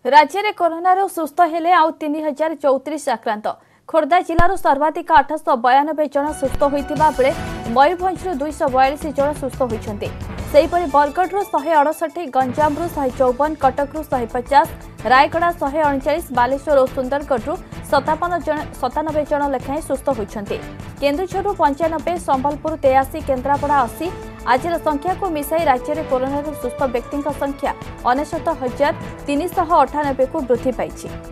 राज्य में कोरोना सुस्थ हेले आउ 3034 आक्रांत। खोर्धा जिलार सर्वाधिक 892 जन सुस्थ होता बेले मयूरभंज 242 जन सुस्थ होती। बरगढ़ 168, गंजाम 154, कटक 150, रायगड़ा 139, बालेश्वर और सुंदरगढ़ 97 जन लेखाएं सुस्थ होती। केन्दुझर 95, संबलपुर 83, केन्द्रापड़ा 80। आज संख्या को मिसाई राज्य में कोरोना सुस्थ व्यक्ति संख्या 69,398 को वृद्धि पाई।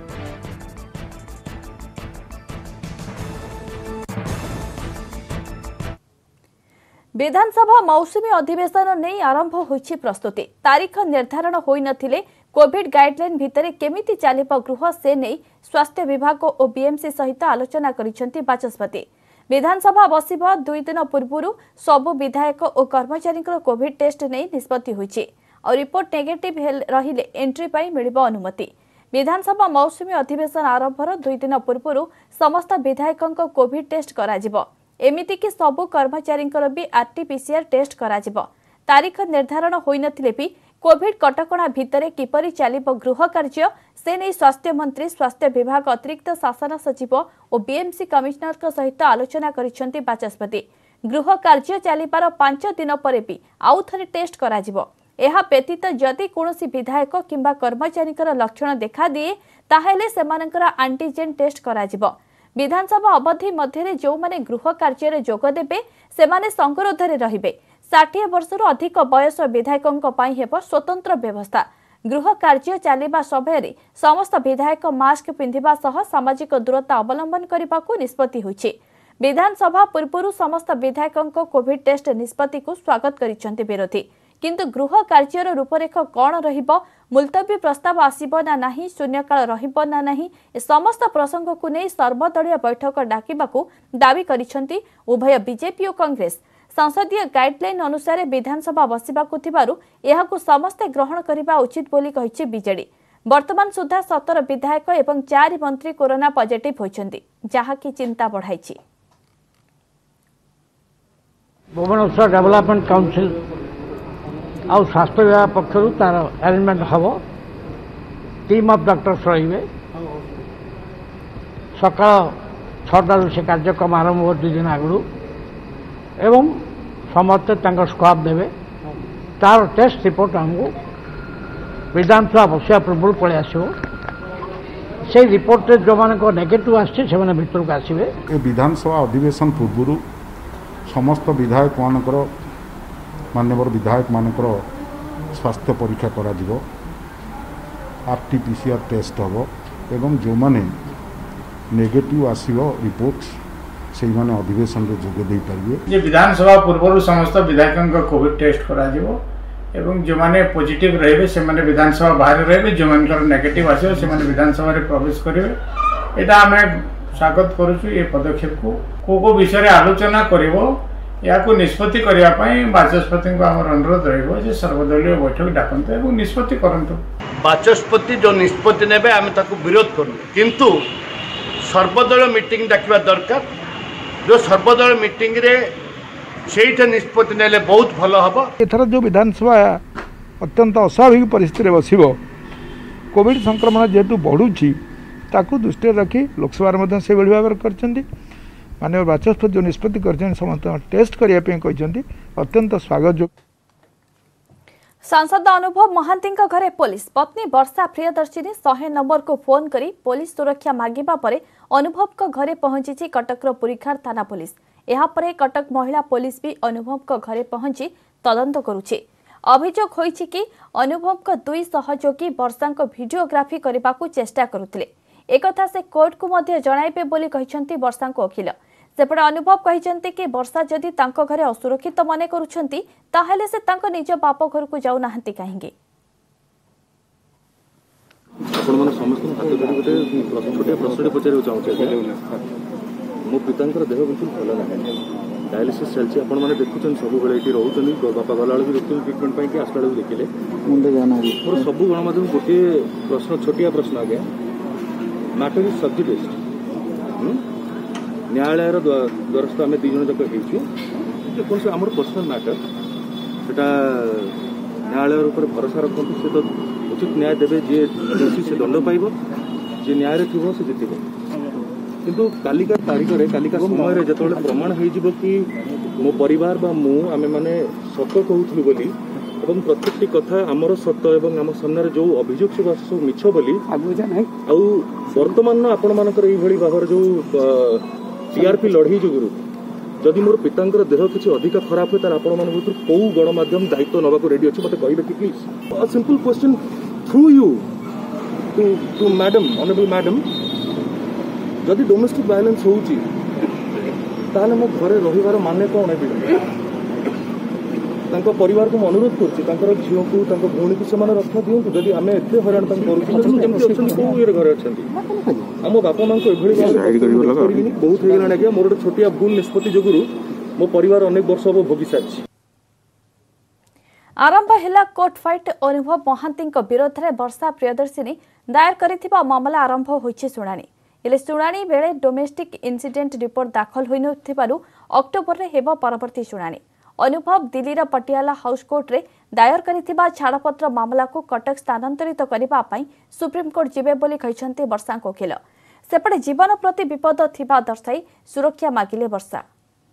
विधानसभा मौसुमी अधिवेशन नहीं आरंभ होइछि प्रस्तुति। तारीख निर्धारण होई नथिले कोविड गाइडलाइन भितरे केमिति चलिबा गृह से नहीं स्वास्थ्य विभाग और बीएमसी सहित आलोचना करिसेंति बाचस्पति। विधानसभा बसिबा 2 दिन पूर्व सबु विधायक और कर्मचारी कोविड टेस्ट नहीं निष्पत्ति होइछि और रिपोर्ट नेगेटिव रहिले एंट्री पाई मिलिबो अनुमति। विधानसभा मौसुमी अधिवेशन आरंभर 2 दिन पूर्व समस्त विधायकों कोविड टेस्ट कराजिबो। एमिति कि सबु कर्मचारी भी आरटीपीसीआर टेस्ट कराजिबो। तारीख निर्धारण होई नथिले भी कोविड कटकणा भितरे किपरि चलिबो गृह कार्य से नहीं स्वास्थ्य मंत्री, स्वास्थ्य विभाग अतिरिक्त शासन सचिव और बीएमसी कमिश्नर सहित आलोचना करिसेंति बाचस्पति। गृह कार्य चलिबार 5 दिन पर भी आउ थरे टेस्ट कराजिबो। एहा व्यतीत जदि कोनोसी विधायक किंबा कर्मचारी लक्षण देखा दिए ताहेले सेमानकर एंटीजेन टेस्ट कराजिबो। विधानसभा अवधि मध्य जो माने गृह कार्य जोगदेबे सेमाने संगरोधरे रहिबे। 60 वर्ष अधिक बयस विधायकों पाई हेबो स्वतंत्र व्यवस्था। गृह कार्य चलिबा समय समस्त विधायक मास्क पिंधिबा सह सामाजिक दूरता अवलंबन करने निष्पत्ति होइछि। विधानसभा पूर्व समस्त विधायकों कोविड टेस्ट निष्पत्ति को स्वागत करिसेंति विरोधी। किंतु गृह कार्यर रूपरेख कौन रहिबो, मुलतवी प्रस्ताव आसीबो ना नहीं, शून्यकाल रहिबो ना नहीं, समस्त प्रसंग को नहीं सर्वदलीय बैठक डाकिबाकू दावी करिसेंति उभय बीजेपी और कांग्रेस। संसदीय गाइडलाइन अनुसार विधानसभा बसिबाकू थिबारु एहाकू समस्ते ग्रहण करिबा उचित बोली कहिछि बीजेडी। वर्तमान सुधा 17 विधायक एवं 4 मंत्री कोरोना पॉजिटिव होइछन्ति, जहा कि चिंता बढ़ाइछि। भुवनेश्वर डेवलपमेंट काउंसिल और स्वास्थ्य विभाग पक्षर तार अरेंजमेंट हम टीम ऑफ डॉक्टर्स रे सका 6 से कार्यक्रम आरंभ हो 2 दिन आगु एवं समस्ते स्क्वाब देवे तार टेस्ट रिपोर्ट हमको विधानसभा बसिया पूर्व पलि आसो से रिपोर्ट जो मान नेगेटिव आसे भितर को आसवे। विधानसभा अधिवेशन पूर्व समस्त विधायक मानकर माननीय विधायक मानकर स्वास्थ्य परीक्षा करा जिवो, आरटीपीसीआर टेस्ट हम एवं जो माने नेगेटिव आसीबो रिपोर्ट से माने अधिवेशन रे जोग दे परिबे। जे विधानसभा पूर्व समस्त विधायकों कोविड टेस्ट करा जिवो एवं जो माने पॉजिटिव रहबे से माने विधानसभा बाहर रहबे, जो मानकर नेगेटिव आसीबो से माने विधानसभा रे प्रवेश करिवे। एटा हमें स्वागत करूछु। ए पदक्षेप को विषय आलोचना करिवो या निष्पत्ति करने बाचस्पति को आम अनुरोध रही सर्वदलीय बैठक डाकते और निष्पत्ति करंतु। बाचस्पति जो निष्पत्ति ने आम विरोध करूँ, किंतु सर्वदलीय मीटिंग डाकिबा दरकार। जो सर्वदलीय मीटिंग रे से निष्पत्ति नेले बहुत भल हम। एथर जो विधानसभा अत्यंत अस्वाभाविक परिस्थिति बसिबो, कोविड संक्रमण जेहेतु बढ़ुची ताकू दृष्टि रखी लोकसभा से भाव कर माननीय बाचस्पति जो निष्पत्ति कर समस्त टेस्ट करने अत्यंत स्वागत। सांसद अनुभव महांती घरे पुलिस पत्नी वर्षा प्रियदर्शिनी 100 नंबर को फोन करी पुलिस सुरक्षा मागिबा परे अनुभव घरे पहुंची कटक पुरीखार थाना पुलिस। यहाँ पर कटक महिला पुलिस भी अनुभव घरे पहुंची तदंत करुछि। अभियोग होइछि कि अनुभव 2 सहयोगी वर्षा भिडियोग्राफी करने को चेष्टा करुथिले। एकथा से कोर्ट को मध्य जणाइबे बोली कहिसंती वर्षा को वकील। सेपटे अनुभव कहिसंती कि वर्षा जदि तांको घरे असुरक्षित मने करुछंती ताहेले से तांको निज बाप घर को जाउ नाहंती काहेंगे। आपण मन समस्त हाथ जोड़ी गोटे छोटे प्रश्न पचार चाहूँ। मो पितांकर देह बिल्कुल भल ना, डायलिसिस चलती। आपण मैंने देखुन सब बेले ये रोच बापा गला बेलू देखते ट्रिटमेंट पर आसला बेलू देखिले मोर सब गणमाध्यम गोटे प्रश्न छोटिया प्रश्न आज्ञा मैटर इज सब्जुडिस। न्यायालय द्वारस्थ आम 2 जन जाक कौन से आम पर्सनल मैटर से न्यायालय भरोसा रखते। से तो उचित न्याय देवे जी दोषी से दंड पाइब जी न्याय थी से जितब किंतु कालिका तारीख में कालिका समय जो प्रमाण हो कि मो परिवार बा मु आमे माने सत कहूलु बोली एवं प्रत्येकटी कथा आमर सत एवं आम सामने जो अभियोग सब मिछ बोली आउ वर्तमान आपण मानकर ये भाव जो टीआरपी लड़ई जो जदि मोर पितांकर देह किसी अधिक खराब हुए तार आपण मान कौ गणमाध्यम दायित्व नवाक रेडी अच्छे मत कहे कि please simple question through you to madam honourable madam जदि डोमेस्टिक वायलेंस होउची ताले मो घरे रहिवार माने कौन है परिवार को अनुरोध कर झील को भौणी को से रक्षा दिंतु जदि आम एत हराण घर अच्छा आम बापा माँ को बहुत हो गला मोर गोटे छोटिया भूल निष्पत्ति जो मो परिवार अनेक वर्ष हम भोगी सारी। आरंभ है कोर्ट फाइट अनुभव महांती विरोध में वर्षा प्रियदर्शिनी दायर कर मामला आरंभ होइछि शुणाणी हेले शुणाणी बेले डोमेस्टिक इनसीडेंट रिपोर्ट दाखल होई नथिबारु अक्टोबर रे हेबो परवर्ती शुणाणी। अनुभव दिल्लीर पटियाला हाउस कोर्ट रे दायर करिथिबा छाड़पत्र मामला को कटक स्थानांतरित करिबा पई सुप्रीम कोर्ट जिबे बोली कहिसंती वर्षा वकील सेपटे जीवन प्रति विपद थिबा दर्शाई सुरक्षा मागिले वर्षा।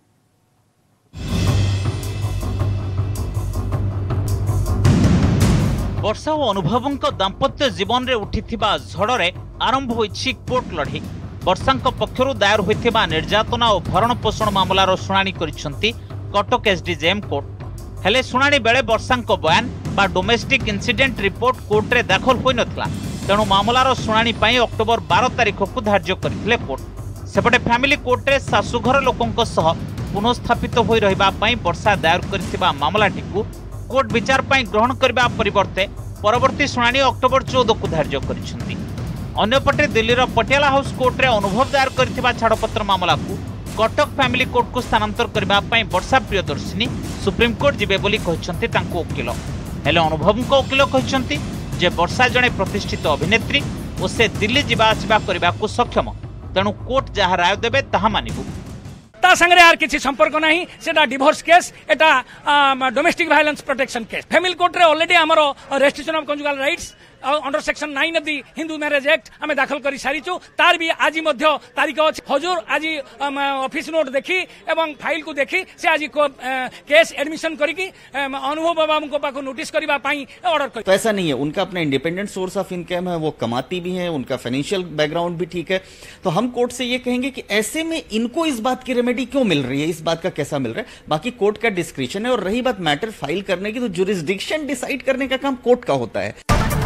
वर्षा और अनुभवों दाम्पत्य जीवन में उठिथिबा झड़े आरंभ होइछि कोर्ट लड़ई। वर्षा पक्षरु दायर होइथिबा निर्यातना और भरण पोषण मामलार शुणाणी करिसंती कटक एसडीजेएम कोर्ट। हेले शुणाणी बेले वर्षा बयान बा डोमेस्टिक इनसीडेंट रिपोर्ट कोर्ट रे दाखल होई नथला तेणु मामलार शुणाणी पई अक्टोबर 12 तारिख को धार्य करथिले कोर्ट। सेपटे फैमिली कोर्ट रे सासुघर लोकंक सह पुनस्थापित होई रहिबा पई वर्षा दायर करथिबा मामलाटी को कोर्ट विचार पई ग्रहण करबा परिवर्ते परवर्ती शुणाणी अक्टोबर 14 को धार्य करिसंती। अन्यपटे दिल्लीर पटियाला हाउस कोर्ट रे अनुभव दायर करथिबा छाड़पत्र मामला को कटक फैमिली कोर्ट को स्थानांतर करबा पई वर्षा प्रियदर्शिनी सुप्रीम कोर्ट जिबे बोली कहिसंती तांको वकील। हेले अनुभवको वकील कहिसंती जे वर्षा जणे प्रतिष्ठित अभिनेत्री और से दिल्ली जिबा आसिबा करबा को सक्षम तेणु कोर्ट जहा राय देबे ताहा मानिबु। ता संगे यार किसी संपर्क नहीं सेटा डिवोर्स केस एटा domestic violence protection case family court रे ऑलरेडी हमरो restriction of conjugal rights under section 9 of the Hindu marriage act आमे दाखल करी सारिचु तार भी आज मध्य तारीख अछि। हजूर आज ऑफिस नोट देखी एवं फाइल को देखी से आज केस एडमिशन करिकी अनुभव बाबा को पाको नोटिस करबा पई ऑर्डर कर। तो ऐसा नहीं है, उनका अपना इंडिपेंडेंट सोर्स ऑफ इनकम है, वो कमाती भी है, उनका फाइनेंशियल बैकग्राउंड भी ठीक है। तो हम कोर्ट से ये कहेंगे कि ऐसे में इनको इस बात की रेमेडी क्यों मिल रही है, इस बात का कैसा मिल रहा है। बाकी कोर्ट का डिस्क्रिप्शन है और रही बात मैटर फाइल करने की तो जुरिस्डिक्शन डिसाइड करने का काम कोर्ट का होता है।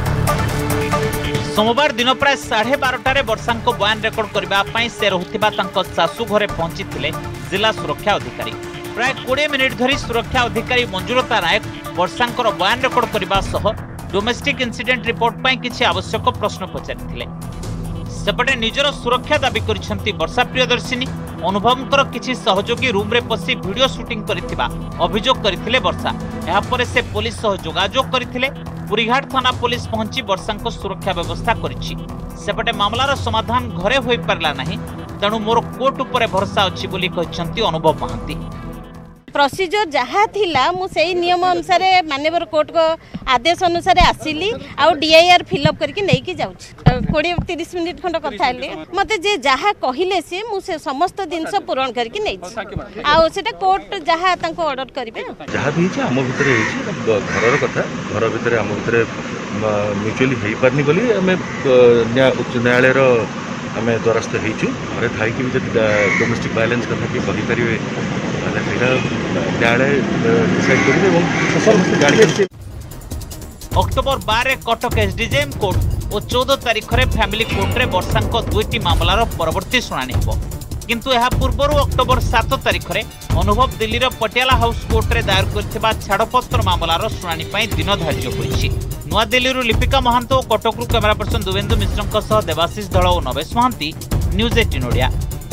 सोमवार दिन प्राय 12:30 वर्षा बयान रेकर्ड करने से रोता शाशु घरे पहुंची जिला सुरक्षा अधिकारी। प्राय 20 मिनिट धरी सुरक्षा अधिकारी मंजुलता नायक वर्षा बयान रेकर्ड करने डोमेस्टिक इनसीडेंट रिपोर्ट पर किसी आवश्यक प्रश्न पचारि सेपटे निजर सुरक्षा दाबी करिसेंती वर्षा प्रियदर्शिनी। अनुभवंकर किसी सहयोगी रूम रे पसी वीडियो शूटिंग करिथिबा अभियोग करथिले वर्षा। एहा परे से पुलिस सह जोगाजोग करथिले। पुरीघाट थाना पुलिस पहुंची वर्षा को सुरक्षा व्यवस्था करिछि। सेपटे मामलार समाधान घरे होई पारला नाही तेणु मोर कोर्ट उपरे भरोसा अछि बोली कहिसेंती अनुभव महांती। प्रोसीजर जहाँ थिला मु सेही नियम अनुसार माननीय कोर्ट को आदेश अनुसार आसिली आ डीआईआर फिलअप करके नहीं जाऊँ 20-30 मिनिट खंड कथा मत जे जहाँ कहले सी मुझे समस्त जिनस पूरण करके नहीं आटा कोर्ट जहाँ ऑर्डर करेंगे जहाँ भी आम भितर घर कथा घर भितर आम भितर म्यूचुअली हो पारनी बोली आम उच्च न्यायालय आम द्वारस्थ होइछु घरे थाई कि डोमेस्टिक वायलेंस कथा कि कहि परिबे न्यायालय डिसाइड करिबे। अक्टोबर 12 कटक एसडीजेएम कोर्ट और 14 तारिख में फैमिली कोर्ट रे वर्षा दुईटी मामलार परवर्ती शुणाणी हो किंतु यह पूर्व अक्टोबर 7 तारिख में अनुभव दिल्लीर पटियाला हाउस कोर्ट रे दायर करथिबा छाड़पत्र मामलार शुणाणी पई दिन धार्य होइछि। नवा दिल्ली लिपिका महांत और कटकरू कैमेरा पर्सन दुवेंदु मिश्रଙ୍କ सह देवाशीष दल और नवेश महांती न्यूज 18 ओडिया।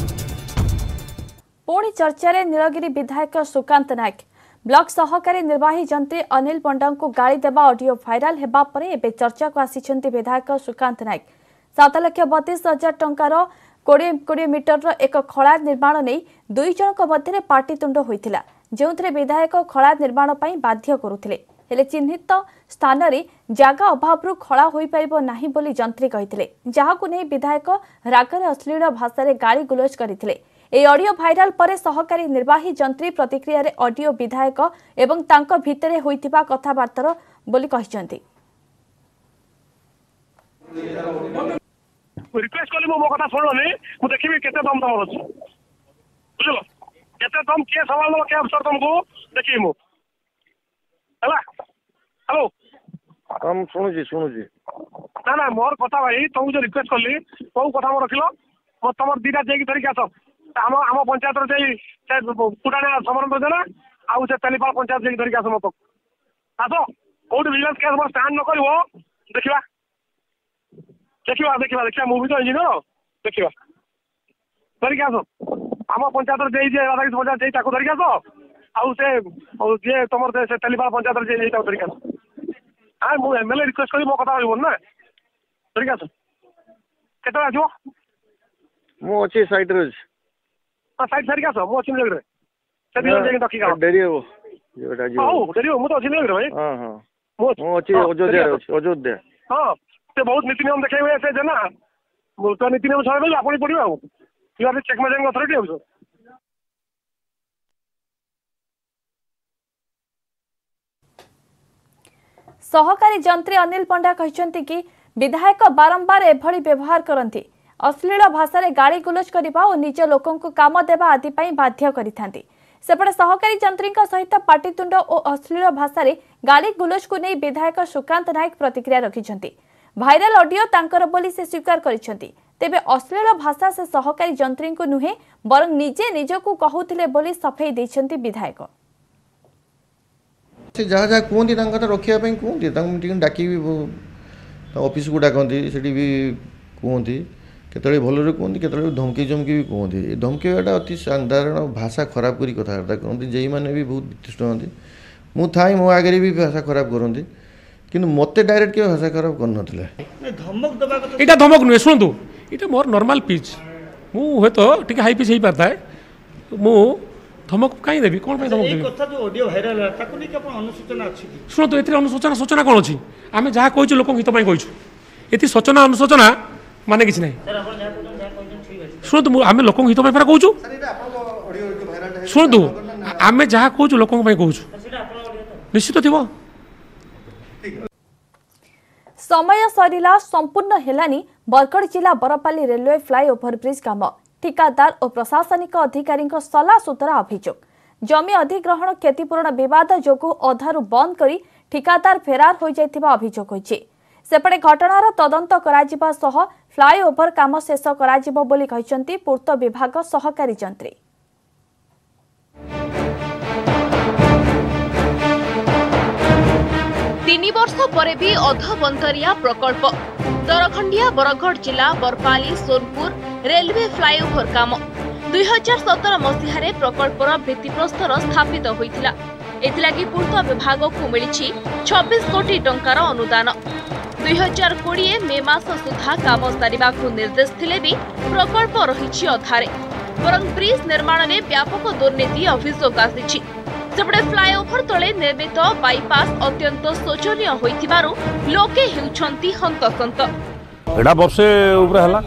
पुणी चर्चा रे नीलगिरी विधायक सुकांत नायक ब्लॉक सहकारी निर्वाही जंत्री अनिल पंडा को गाड़ी देवा ऑडियो भाइराल हेबा परे एबे चर्चा को आसिछंती विधायक सुकांत नायक। 7,32,000 टंकार 20 मीटर एक खला निर्माण नहीं दुई जनक मध्य पाटितुंड होइथिला जेउथरे विधायक खला निर्माण पई बाध्य करुथिले। हेले चिन्हित स्थान रे जागा अभाव खला होई पाइबो नाही बोली जंत्री कहिथिले जहाकु नै विधायक रागरे अश्लील भाषा रे गाली गुलोच करिथिले। ए ऑडियो भाइराल परे सहकारी निर्वाही जंत्री प्रतिक्रिया रे ऑडियो विधायक एवं तांको भितरे होइतिबा कथाबार्तार बोली कहिसंती। रिक्वेस्ट कली मो कथा सुनलनी मु देखिबी केते दम तमर अछि बुझलो केते दम के सवाल के अवसर तुमको देखिबी मु हला हेलो हम सुनुजी ना ना मोर कथा भाई तुमको जो रिक्वेस्ट कली को कथा मो रखिलो मो तमर दीटा जेकी धरिक आस आम आम पंचायत रे पुटाना समरण योजना आउ से तेलीपाल पंचायत जेकी धरिक आस मत आस कोड विजिलेंस केस मो स्टैंड न करबो देखिबा देखिबा देखिबा देखिबा मूवी तो इंजीनियर देखिबा धरिक आस आम पंचायत रे जे राधाकृष्ण पंचायत जे ताको धरिक आस आउ से जे तमर से तेलीपाल पंचायत रे जे ताको धरिक आस हां मु एमएलए रिक्वेस्ट करी मो कथा होइबो ना धरिक आस केतरा आजो मु अछि साइड रे साइड धरिक आस मु अछि लग रे से दिन जे दखि का डेरी हो जेटा जो हां डेरी हो मु तो अछि लग रे भाई हां हां मु अछि अयोध्या हां ते बहुत नीति नियम देखे हुए से जना तो नीति नियम छाड़े आपणी पड़िबा आ यू आर चेक मैजिंग अथॉरिटी ऑल्सो। सहकारी जंत्री अनिल पंडा कहते कि विधायक बारंबार एभली व्यवहार करती अश्लील भाषा गाड़ी गुलोच करने और निज लोकों को काम देवा आदि बाध्य करिथांती। सेपटे सहकारी जंत्री सहित पाटितुंड और अश्लील भाषा गाड़ी गुलोच को नहीं विधायक सुकांत नायक प्रतिक्रिया रखिछंती। भाइराल ऑडियो तांकर बोली से स्वीकार करिछंती। तेबे अश्लील भाषा से सहकारी जंत्री को नुहे बरं निजे निजको कहूथिले बोली सफेई दैछंती विधायक। से जहाँ जहाँ कहते रखापी कहते डाक ऑफिस को डाकती से कहते केतले भलरे कहते केतले धमकी चमकी भी कहते धमकीटा अति साधारण भाषा खराब करी कथबार्ता कहते जे मैंने भी बहुत वितुष्ट हाँ मु थाई मो आगे भी भाषा खराब करती किंतु मते डायरेक्ट के भाषा खराब कर इटा धमक नुहे शुणु इटा मोर नॉर्मल पिच मु हे तो टिके हाई पिच हो पाता है मु धमक कहीं देवी कौन धमक देवी कथा जो ऑडियो वायरल है ताको नहीं अपन अनुसूचना अछि शुणु एथि अनुसूचना सूचना कौन अछि आमे जहाँ कहू लोक हित पई कहू एथि सूचना अनुसूचना माने किछ नहीं सर अपन जहाँ कहू ठीक अछि शुणु आमे लोक हित पई कहू शुणु आमे जहाँ कहू लोक पई कहू निश्चित थिबो समय सरिला संपूर्ण हेलानी बरगढ़ जिला बरपाली रेलवे फ्लाईओवर ब्रिज काम ठिकादार और प्रशासनिक अधिकारी सला सुतरा अभियोग जमी अधिग्रहण क्षतिपूरण विवाद जोगु अधारु बंद करी ठिकादार फेरार हो जाइथिबा अभियोग होइछि। सेपटे घटनार तदंत कराजिबा सह फ्लाईओवर काम शेष कराजिबो बोली कहिसंती पूर्त विभाग सहकारी जंत्री। 3 वर्ष परे भी अधबंतरिया प्रकल्प दरखंडिया बरगढ़ जिला बरपाली सोनपुर रेलवे फ्लाईओवर काम 2017 मसीह प्रकल्पर भित्तिप्रस्तर स्थापित होइतिला। एथिलागि पूर्त विभाग को मिली 26 कोटी टंकार अनुदान 2020 मे मास सुधा काम सारिबा को निर्देश थिले भी प्रकल्प रही अधारे बरं ब्रिज निर्माण में व्यापक दुर्नीति अभियोग आसी। सेपटे फ्लाईओवर तले निर्मित बाईपास अत्यंत शोचनीय होइथिबारु लोके हेउछंती हंतसंत। एडा वर्षे ऊपर हला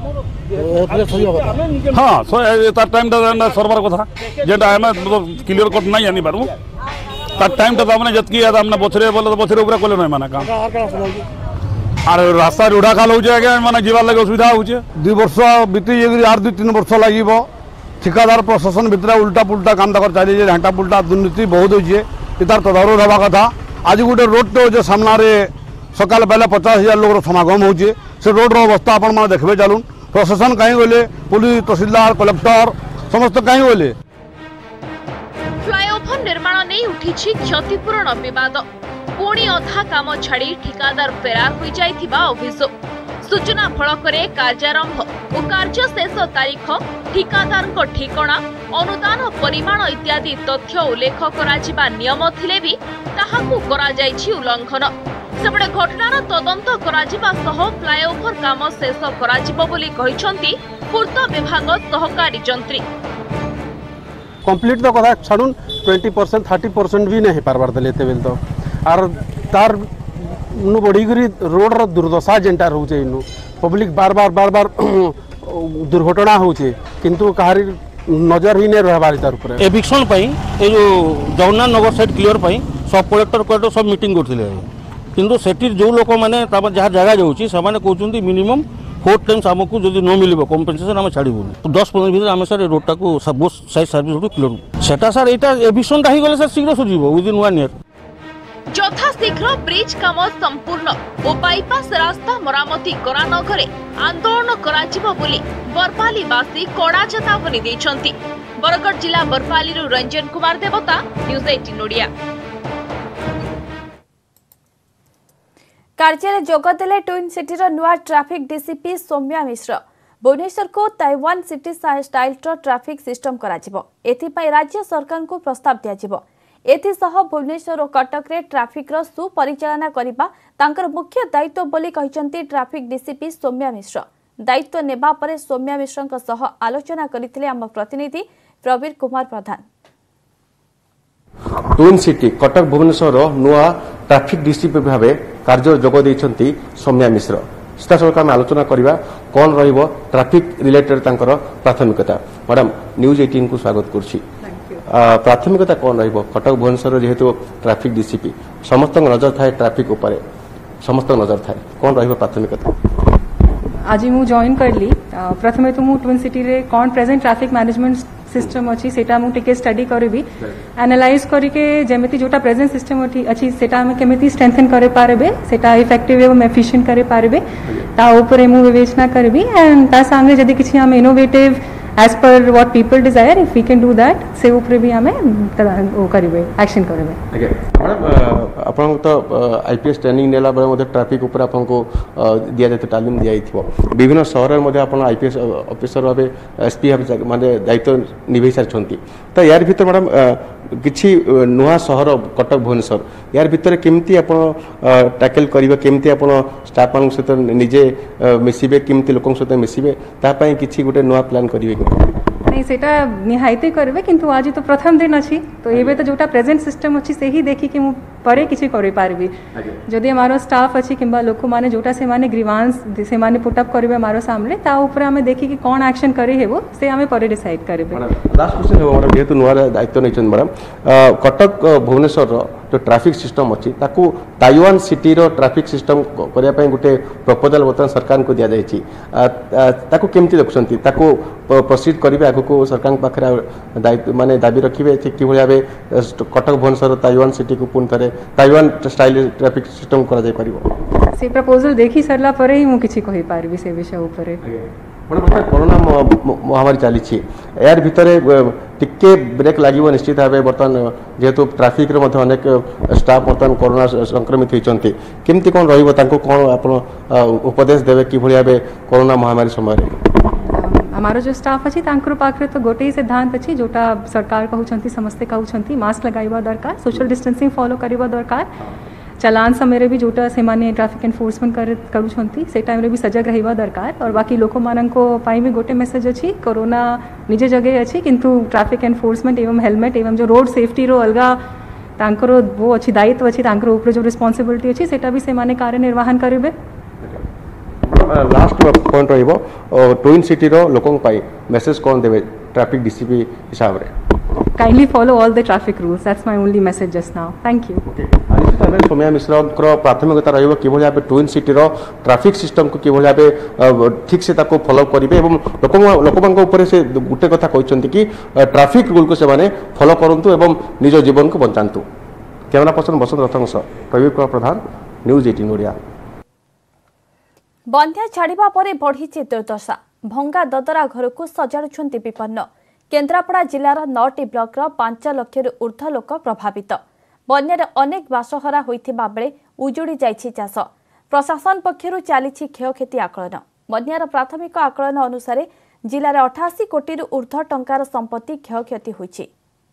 हां सो तार टाइम दा सरवर कथा जेटा हम क्लियर कट नाही आनी बारू तार टाइम दा हमने जतकी याद हमने बछरे बोले तो बछरे ऊपर कोले नाही माने काम अरे रास्ता रुडा खाल हो जाए माने जीवा लगे असुविधा हो जे 2 वर्ष बीती जे आर 2-3 वर्ष लागिबो ठिकादार प्रशासन भितर उल्टा पुल्टा काम तक चली घंटा पुल्टा दुर्नीति बहुत होइए तार तदारु रहा कथा आज गोटे रोड टे सामने सकाल पहले 50,000 लोग समागम होचे से रोड अवस्था आपण मैंने देखबे चलून प्रशासन कहीं गले पुलिस तहसीलदार कलेक्टर समस्त कहीं गले। फ्लाईओवर निर्माण नहीं उठी क्षतिपूरण विवाद पुणी अधा काम छाड़ी ठिकादार फेरार हो जाइथिबा अभियोग सूचना फलकरे कार्यारंभ और कार्य शेष तारीख ठिकादार ठिकणा अनुदान परिमाण इत्यादि तथ्य उल्लेख करा नियम थिले भी ताहाकु करा जाइछि उल्लंघन। सेपटे घटनार तदंत करा सह फ्लाईओवर काम शेष करा बोली कहिसंती पूर्त विभाग सहकारी जंत्री। कंप्लीट तो कथा छाड़ून 20% 30% भी नहीं पारबार देते बेल तो आर तार नु बढ़ी रोड रो दुर्दशा जेनटा रोचे इनु पब्लिक बार बार दुर्घटना होचे किंतु कहारी नजर ही नहीं रहबारी तार ऊपर एविक्शन पई ए जो जगन्नाथ नगर साइड क्लियर पई सब कलेक्टर कलेक्टर सब मीटिंग करथिले किंतु सेठी जो लोक माने तापर जहाँ जगह जाउची से माने कहउचंती मिनिमम 4 टाइम्स हमको जदि न मिलिबो कंपेंसेशन हम छाड़ीबो 10-15 दिन हम सर रोड टाको सब साइड सर्विस क्लियर सेटा सर एटा एविक्शन ता ही गले सर शीघ्र सुजिबो विदिन 1 ईयर যথা শীঘ্র ব্রিজ কাম সম্পূর্ণ ও বাইপাস রাস্তা মরামতি করা নগরে আন্দোলন করাଯିବ ବୋଲି বরপালীবাসী কড়া চেতাবনী ଦେଇଛନ୍ତି। বরগড় জিলা বরপালীରୁ ରଞ୍ଜନ କୁମାର ଦେବତା ନ୍ୟୁଜ୍ 18 ଓଡ଼ିଆ। କାର୍ଯ୍ୟରେ ଯୋଗଦେଲେ ଟ୍ୱିନ୍ ସିଟିର ନୂଆ ଟ୍ରାଫିକ୍ ଡିସିପି ସୌମ୍ୟା ମିଶ୍ର। ଭୁବନେଶ୍ୱରକୁ ତାଇୱାନ ସିଟି ଷ୍ଟାଇଲର ଟ୍ରାଫିକ୍ ସିଷ୍ଟମ କରାଯିବ। ଏଥିପାଇଁ ରାଜ୍ୟ ସରକାରଙ୍କୁ ପ୍ରସ୍ତାବ ଦିଆଯିବ। एथिसह भुवनेश्वर और कटक ट्राफिक सुपरिचालना करने तांकर मुख्य दायित्व बोली कहिसंती ट्राफिक डीसीपी सौम्या मिश्र। दायित्व नेबा परे सौम्या मिश्र सह आलोचना करथिले आम प्रतिनिधि प्रवीर कुमार प्रधान। ट्विन सिटी कटक भुवनेश्वर नुआ ट्राफिक डीसीपी भाव कार्य जोग देइछंती सौम्या मिश्र। सीधासलख आम आलोचना करवा कौन रहिबो ट्राफिक रिलेटेड तांकर प्राथमिकता। मैडम न्यूज 18 को स्वागत करछि। प्राथमिकता कौन रहिबो कटक भुवनेश्वर जेहेतु ट्राफिक डीसीपी समस्त नजर थाए ट्राफिक ऊपर समस्त नजर थाए कौन रहिबो प्राथमिकता। आज मु जॉइन करली प्रथमे तो मु ट्विन सिटी रे कौन प्रेजेंट ट्रैफिक मैनेजमेंट सिस्टम अच्छी सेटा मु टिके स्टडी करबी एनालाइज करके जेमिति जोटा प्रेजेंट सिस्टम अच्छी सेटा हम केमिति स्ट्रेंथन करे पारबे सेटा इफेक्टिव एवं एफिशिएंट करे पारबे ता ऊपर मु विवेचना करबी एंड ता संगे जदी किछि हम innovative as per what people desire if we can do that से ऊपर भी हमें वो करिवे एक्शन करिवे। ओके मैडम आपन तो आईपीएस ट्रेनिंग नेला बेले मध्ये ट्रैफिक ऊपर आपन को दिया जाते तालीम दिया हिथिबो विभिन्न शहर मध्ये आपन आईपीएस ऑफिसर भाबे एसपी भाबे माने दायित्व निभै सारछंती तो यार भीतर मैडम किछि नुआ शहर कटक भुवनेश्वर यार भीतर केमती आपन टैकल करिवे केमती आपन स्टाफ मान सहित निजे मिसिबे केमती लोकन सहित मिसिबे ता पई किछि गुटे नुआ प्लान करिवे नहीं सेटा निहायते करबे किंतु आज तो प्रथम दिन अछि तो एबे तो जोटा प्रेजेंट सिस्टम अछि से ही देखि कि मु परे किछि करि पारबी जदि हमारो स्टाफ अछि किबा लोक माने जोटा से माने ग्रीवांस से माने पुट अप करबे हमारो सामने ता ऊपर हमें देखि कि कोन एक्शन करे हेबो से हमें परे डिसाइड करबे। लास्ट क्वेश्चन हेबो मैडम जेहेतु नुआ दायित्व नै छन मैडम कटक भुवनेश्वर जो ट्रैफिक सिस्टम अछि ताकू ताइवान सिटी रो ट्रैफिक सिस्टम करिया पई गुटे प्रपोजल बर्तमान सरकार को दिया जायछि ताकू केमती देखछंती ताकू प्रोसीड करिवे आगु को सरकार पाखे दायित्व माने दाबी रखिबे कि भाव कटक भुवनेश्वर ताइवान सिटी को पुन थे ताइवान स्टाइल ट्रैफिक सिस्टम करा जाय परिबो से प्रपोजल देखि सरला परे ही मु किछि कहि पारबी से विषय ऊपर कोरोना महामारी चली यार भितर टिके ब्रेक लगे निश्चित भाव बर्तमान जेहेतु ट्राफिक रे मध्य अनेक स्टाफ बर्तमान कोरोना संक्रमित होती केमती कौन रही कौन आप उपदेश देवे कि भाव कोरोना महामारी समय हमारो जो स्टाफ अच्छी पाखे तो गोटे ही सिद्धांत अच्छी जोटा सरकार कहउछंती समस्ते कहउछंती मास्क लगाइबा दरकार सोशल डिस्टेंसिंग फॉलो करिबा दरकार चलान समय भी जोटा से माने ट्रैफिक एनफोर्समेंट करूछंती से टाइम रे भी सजग रहिबा दरकार और बाकी लोक माननको पाई भी गोटे मेसेज अच्छी कोरोना निजे जगह अच्छी किंतु ट्रैफिक एनफोर्समेंट एवं हेलमेट एवं जो रोड सेफ्टी रो अलगा तांकर वो अच्छी दायित्व अच्छी तांकर ऊपर जो रिस्पांसिबिलिटी अच्छी सेटा भी से माने कार्य निर्वहन करिवे। लास्ट पॉइंट रहिबो ट्विन सिटी रो लोकन पाई मेसेज कोन देबे ट्रैफिक डीसीपी हिसाब रे kindly follow all the traffic rules that's my only message just now thank you. Soumya Mishra प्राथमिकता रहिबो कि भाव ट्विन सिटी रो ट्रैफिक सिस्टम को कि भाव ठीक से ताको फॉलो करिवे एवं लोकमान ऊपर से गुटे कथा कहउछंती कि ट्रैफिक रूल को से माने फॉलो करंतु एवं निज जीवन को बंचांतु। कैमरा पर्सन बसंत रथंग प्रवीर कुमार प्रधान न्यूज 18 ओडिया। बंध्या छाड़िबा परे बढ़ीची दुर्दशा भंगा ददरा घर को सजाड़ुछंती विपन्न केन्द्रापड़ा जिलार 9टी ब्लॉकर 5 लाख ऊर्ध्व लोक प्रभावित बन्यार अनेक बासहरा होइथिबा बेले उजुड़ी जाइछि चाष प्रशासन पक्षरु चालिछि क्षयक्षति आकलन बन्यार प्राथमिक आकलन अनुसार जिलार 88 कोटी ऊर्ध्व टंकार संपत्ति क्षयक्षति होइछि।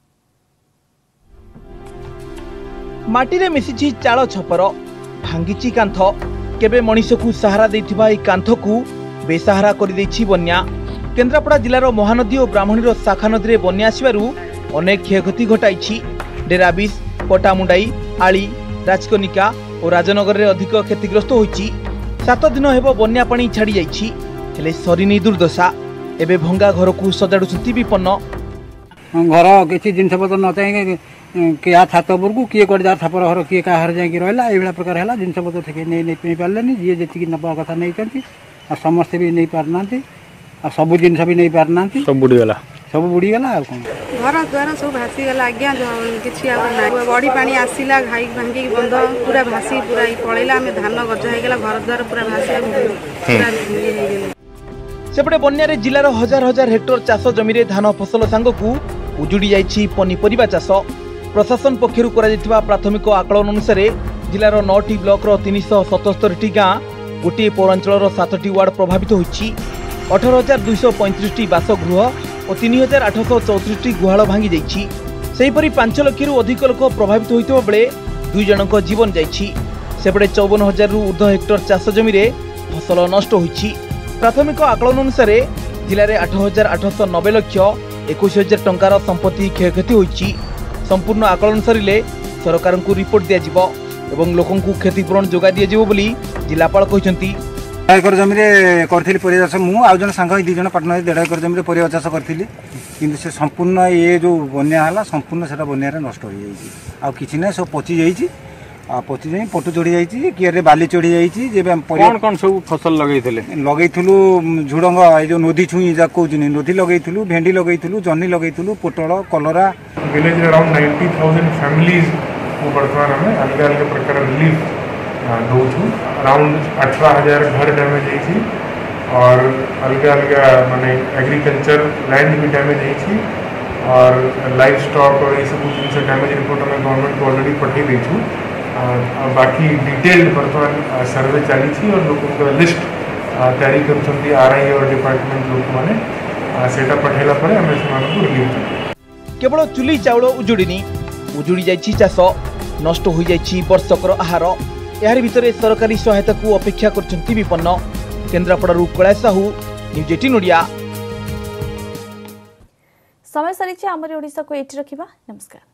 माटीरे मिसिछि चाଳ छपर भांगिछि कांथ केबे मनीषकु सहारा देथिबा ए कांथकु बेसहारा करि दैछि बन्या केन्द्रापड़ा जिलार महानदी और ब्राह्मणीर शाखा नदी में बन्या आसबार अनेक क्षयक्षति घटाई डेराबिस पटामुंडाई आली राजकनिका और राजनगर में अधिक क्षतिग्रस्त होइछि। 7 दिन हेबो बन्या पानी छाड़ी जाइछि हेले सरिनी दुर्दशा। एबे भंगा घर को सजाडुछंती विपन्न। घर किसी जिनपतर न चाहिए किए छात उपरकू किए कड़े जार छापर घर किए क्या जाकि रहा ये प्रकार है जिनपतर ठीक नहीं पारे जी जी नवा कथा नहीं समस्ते भी नहीं पारना सब जिन भी नहीं पारना सब बुड़ीगला कौन घर द्वार सब भासीगला आज्ञा किसी बड़ी पानी आसला घाई भांगी बंद पूरा भासी पूरा पलैला आम धान गजा होगा घर द्वार पूरा भासी। सेपटे बन्यारे जिलार हजार हजार हेक्टर चाष जमी रे धान फसल सांगकू उजुड़ी जाइछि पनीपरिबा चाष। प्रशासन पक्षरु करा जायतिबा प्राथमिक आकलन अनुसार जिलार 9टी ब्लॉक रो 377टी गाँ गोटे पौरांचल 7टी वार्ड प्रभावित होइछि। 18,235टी बासगृह और 3,834टी गुहाल भांगी जाइछि। सेहिपरि 5 लाखरू अधिक लोक प्रभावित होइतबा बेले 2 जनक जीवन जाइछि। सेपटे 54,000 रु ऊर्ध्व हेक्टर चाष जमी रे फसल नष्ट होइछि। प्राथमिक आकलन अनुसार जिले में 8,890 लाख 21,000 टंकार संपत्ति क्षयक्षति होइछि। संपूर्ण आकलन सरिले सरकार को रिपोर्ट दिया जिवो एवं लोकन को क्षतिपूरण जोगा दिया जिवो बोली जिलापाल कहचंती। 1 एकर जमी रे करथिली परिया चाष मु आ जन संग 2 जन पार्टनर 1.5 एकर जमी रे परिया चाष करथिली किंतु से संपूर्ण ये जो बन्या हला संपूर्ण सेटा बन्या रे नष्ट हो जाइछि। आ किछि नै सब पचि जाइछि पचि जाई पटु चढ़ी जाइछि किए बाली चढ़ी जाइछि जे कौन कौन सब फसल लगैथुलु झुडंग ए जो नदी छुई जा कहउछनी नदी लगैथुलु भेंडी लगैथुलु जन्नी लगैथुलु पोटल कलरा। विलेज अराउंड 90,000 फैमिलीज को वर्तमान हमें अलग अलग प्रकार रिलीफ दौछु। अराउंड 18,000 घर डैमेज होइछि और अलग अलग माने एग्रीकल्चर लैंड भी डैमेज होइछि और लाइफ स्टॉक और ये सब जिन डैमेज रिपोर्ट हमें गवर्नमेंट को ऑलरेडी पठे देछु। बाकी डिटेल्ड वर्तमान सर्वे चली और लोक लिस्ट तैयारी कर आरआई और डिपार्टमेंट लोक मैंने सेटा पठेला परे हमें से रिलीफ। केवल चुली चाउल उजुड़ी जाइछि चाष नष्ट हो जाइछि वर्षकर आहार। यार भितरे सरकारी सहायता को अपेक्षा करछंती विपन्न। केन्द्रापड़ारू कैलाश साहू न्यूज 18 ओडिया। समय सरी आमर ओडिशा को एठी रखिबा। नमस्कार।